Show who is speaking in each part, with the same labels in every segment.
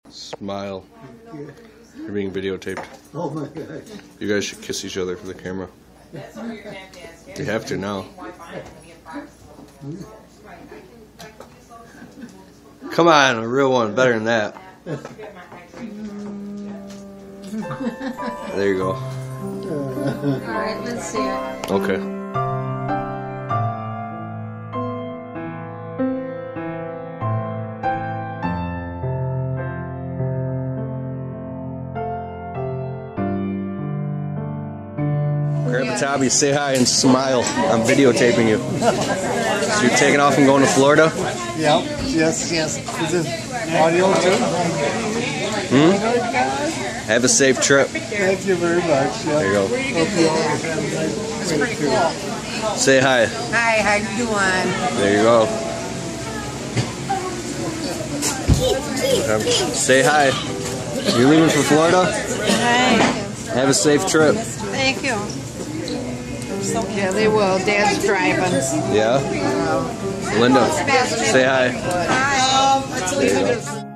Speaker 1: Smile. You're being videotaped.
Speaker 2: Oh my God.
Speaker 1: You guys should kiss each other for the camera. You have to now. Come on, a real one. Better than that. There you go.
Speaker 3: Alright, let's see it.
Speaker 1: Okay. Grandpa Toby, say hi and smile. I'm videotaping you. So you're taking off and going to Florida?
Speaker 2: Yep. Yes. Is this audio too?
Speaker 1: Have a safe trip.
Speaker 2: Thank you very much. Yep.
Speaker 1: There you go.
Speaker 2: Hope you all have a nice
Speaker 3: It's pretty cool.
Speaker 1: Say hi.
Speaker 3: Hi, how you doing?
Speaker 1: There you go. Say hi. You leaving for Florida?
Speaker 3: Hi.
Speaker 1: Have a safe trip.
Speaker 3: Thank you. Yeah, they will. Dad's driving.
Speaker 1: Yeah? Linda, say hi.
Speaker 3: Hi.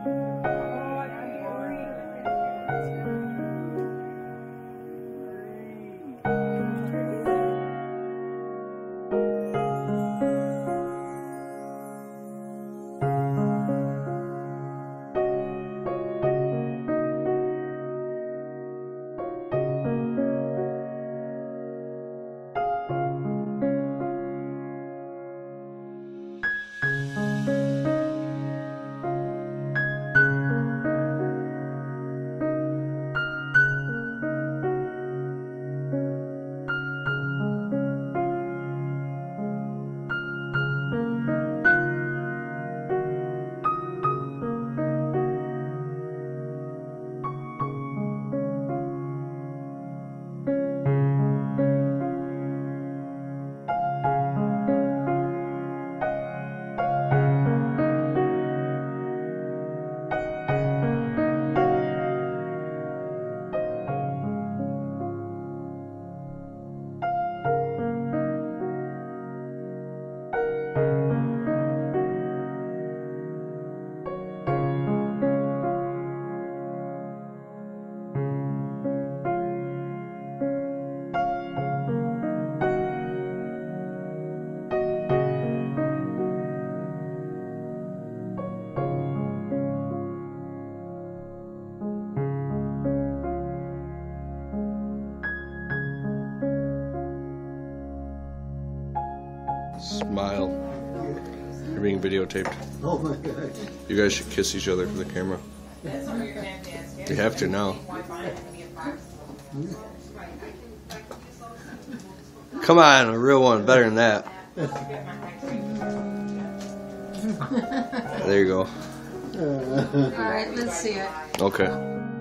Speaker 1: Smile. You're being videotaped.
Speaker 2: Oh my God.
Speaker 1: You guys should kiss each other for the camera. You have to now. Come on, a real one. Better than that. There you go.
Speaker 3: Alright, let's see it.
Speaker 1: Okay.